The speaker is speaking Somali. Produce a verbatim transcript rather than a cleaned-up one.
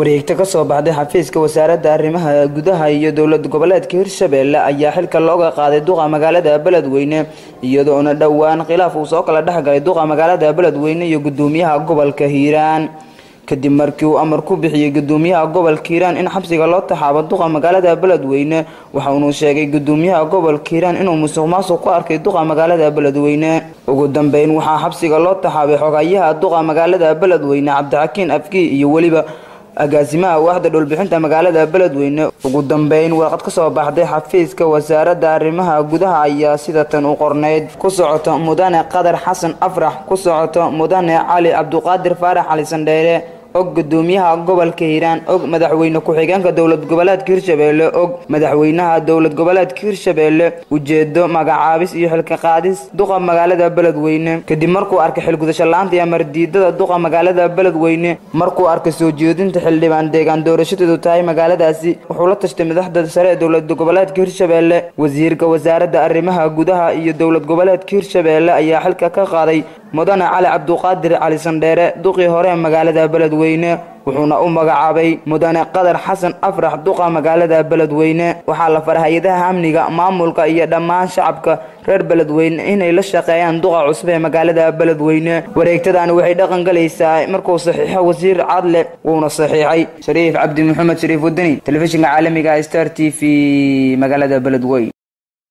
wareegta ka soo baxday xafiiska wasaaradda arrimaha gudaha iyo dowlad goboleedka Hirshabelle ayaa xilka looga qaaday duqa magaalada Beledweyne iyadoo na dhawaan khilaaf uu soo kala dhaxgalay duqa magaalada Beledweyne iyo gudoomiyaha gobolka Hiiraan kadib markii uu amar ku bixiyay gudoomiyaha gobolka Hiiraan in xabsiga loo taxaabo duqa magaalada Beledweyne waxa uu sheegay gudoomiyaha gobolka Hiiraan inuu musuqmaasuq ku arkay duqa magaalada Beledweyne ugu dambeyn waxa xabsiga loo taxaabay xogayaha duqa magaalada Beledweyne Cabdixakiin Afki iyo waliba agaasimaha waaxda dhulbixinta magaalada Beledweyne ugu dambeyn warqad ka soo baxday xafiiska wasaaradda arrimaha gudaha ayaa sida tan u qorneyd ku socoto mudane Qadar Xasan Afrax ku socoto mudane Cali Cabduqaadir Faarax Ali Sandheere og gudoomiyaha gobolka Hiiraan og madaxweyne ku xigeenka dowlad goboleedka Hirshabelle og madaxweynaha dowlad goboleedka Hirshabelle ujeedo magacaabis iyo xilka qaadis duqa magaalada Beledweyne kadib markuu arkay xil gudasho laanta iyo mardiidada duqa magaalada Beledweyne markuu arkay soo jeedinta xildhibaan deegaan doorashadeedu tahay magaaladaasi wuxuu la tashtay madaxda sare ee dowlad goboleedka Hirshabelle wasiirka wasaaradda arrimaha gudaha iyo dowlad goboleedka Hirshabelle ayaa xilka ka qaaday mudane Cali Cabduqaadir Ali Sandheere duqii hore magaalada Beledweyne wuxuuna u magacaabay mudane Qadar Xasan Afrax duqa magaalada Beledweyne waxa la farahayadaha amniga maamulka iyo dhammaan shacabka reer Beledweyne inay la shaqeeyaan duqa cusub ee magaalada Beledweyne wareegtadan waxay dhaqan galaysaa markuu saxiixo wasiir Cadle wuuna saxiixay Shariif Cabdi Maxamed Shariif Wadani telefishinka caalamiga Star T V magaalada Beledweyne.